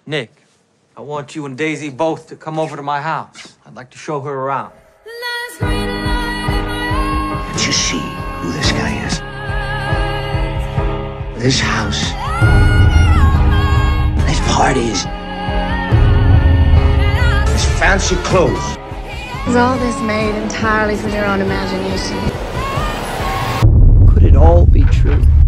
Nick, I want you and Daisy both to come over to my house. I'd like to show her around. Can't you see who this guy is? This house, these parties, these fancy clothes. Is all this made entirely from your own imagination? Could it all be true?